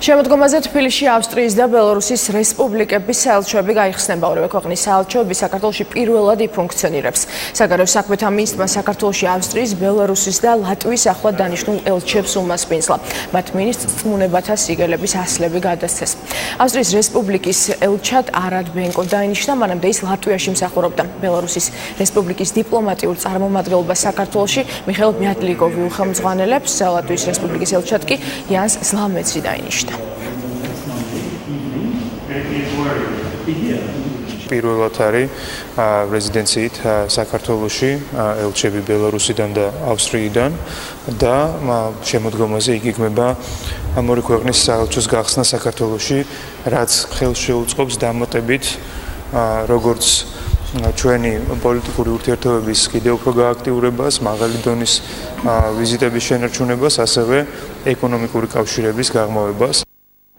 შემოდგომაზე თბილისში ავსტრიის და ბელორუსის რესპუბლიკების საელჩოები გაიხსნება. ორივე ქვეყნის საელჩოები საქართველოში პირველად იფუნქციონირებს. საგარეო საქმეთა მინისტრმა საქართველოში ავსტრიის, ბელორუსის და ლატვიის ახლად დანიშნულ ელჩებს უმასპინძლა. მათ მინისტრს წმუნებათა სიგელების ასლები გადასცეს. ავსტრიის რესპუბლიკის ელჩად არად ბენკო დაინიშნა, მანამდე ის ლატვიაში მსახურობდა. ბელორუსის რესპუბლიკის დიპლომატიურ წარმომადგენლობას საქართველოში მიხეილ ბიატლიკოვი უხელმძღვანელებს, ლატვიის რესპუბლიკის ელჩად კი იანს ზლამეცი დაინიშნა. პირველად არის რეზიდენციით საქართველოში ელჩები ბელორუსიდან და ავსტრიიდან და შემოდგომაზე იგეგმება ამ ორი ქვეყნის საელჩოს გახსნა საქართველოში, რაც ხელს შეუწყობს დამატებით როგორც ჩვენი პოლიტიკური ურთიერთობების კიდევ უფრო გააქტიურებას, მაღალი დონის ვიზიტების შენარჩუნებას, ასევე ეკონომიკური კავშირების გაღრმავებას.